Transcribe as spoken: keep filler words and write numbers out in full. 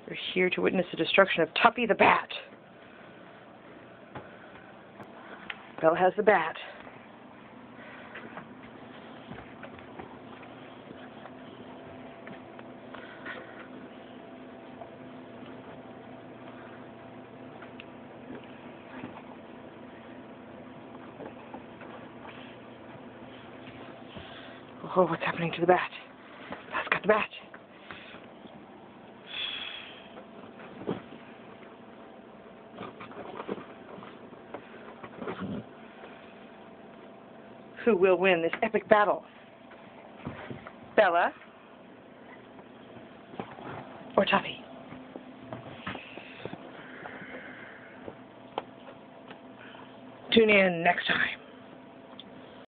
We're here to witness the destruction of Tuppy the bat. Bella has the bat. Oh, what's happening to the bat? Bella's got the bat. Who will win this epic battle? Bella or Tuppy? Tune in next time.